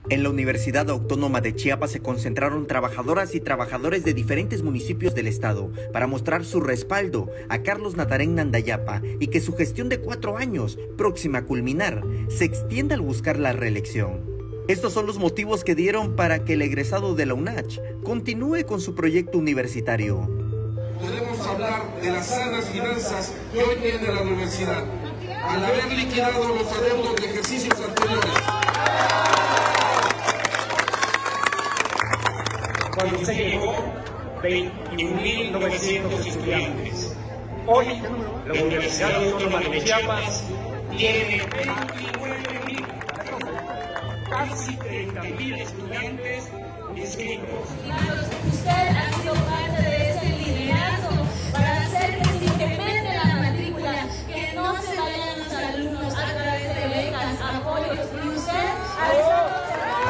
En la Universidad Autónoma de Chiapas se concentraron trabajadoras y trabajadores de diferentes municipios del estado para mostrar su respaldo a Carlos Natarén Nandayapa y que su gestión de 4 años, próxima a culminar, se extienda al buscar la reelección. Estos son los motivos que dieron para que el egresado de la UNACH continúe con su proyecto universitario. Podemos hablar de las sanas finanzas que hoy tiene la universidad, al haber liquidado los adeudos de ejercicios anteriores. Cuando usted llegó, 21.900 estudiantes. Hoy, la Universidad Autónoma de Chiapas tiene 29.000, casi 30.000 estudiantes inscritos. Usted ha sido parte de ese liderazgo para hacer que se incremente la matrícula, que no se vayan los alumnos a través de becas, apoyos, y usted ha estado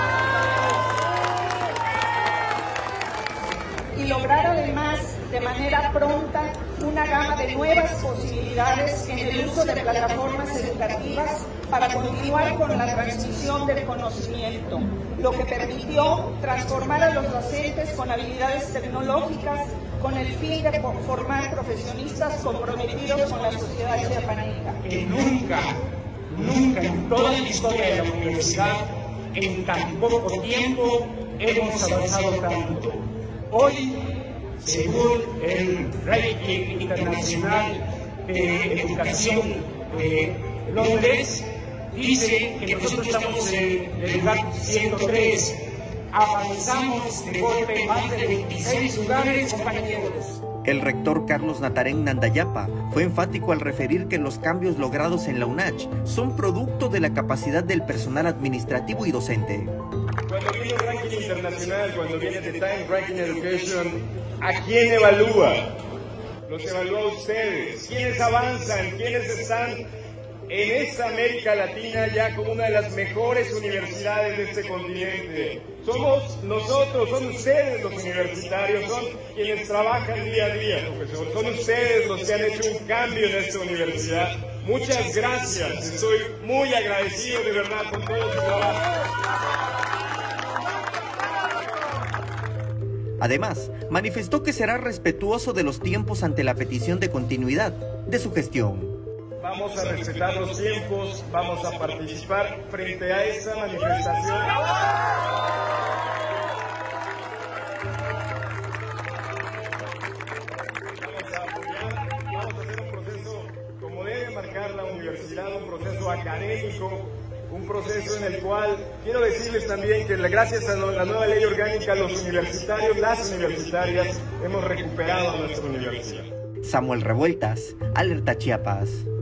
y lograr además de manera pronta una gama de nuevas posibilidades en el uso de plataformas educativas para continuar con la transmisión del conocimiento, lo que permitió transformar a los docentes con habilidades tecnológicas con el fin de formar profesionistas comprometidos con la sociedad chiapaneca. Que nunca en toda la historia de la universidad, en tan poco tiempo, hemos avanzado tanto. Hoy, según el ranking internacional de educación de Londres, dice que nosotros estamos en el lugar 103. Avanzamos de golpe más de 26 lugares, compañeros. El rector Carlos Natarén Nandayapa fue enfático al referir que los cambios logrados en la UNACH son producto de la capacidad del personal administrativo y docente. Cuando viene el ranking internacional, cuando viene The Time Ranking Education, ¿a quién evalúa? Los evalúa a ustedes. ¿Quiénes avanzan? ¿Quiénes están en esta América Latina ya como una de las mejores universidades de este continente? Somos nosotros, son ustedes los universitarios, son quienes trabajan día a día, profesor. Son ustedes los que han hecho un cambio en esta universidad. Muchas gracias. Estoy muy agradecido de verdad por todo su trabajo. Además, manifestó que será respetuoso de los tiempos ante la petición de continuidad de su gestión. Vamos a respetar los tiempos, vamos a participar frente a esta manifestación. Vamos a apoyar, vamos a hacer un proceso como debe marcar la universidad, un proceso académico, un proceso en el cual quiero decirles también que gracias a la nueva ley orgánica los universitarios, las universitarias hemos recuperado nuestra universidad. Samuel Revueltas, Alerta Chiapas.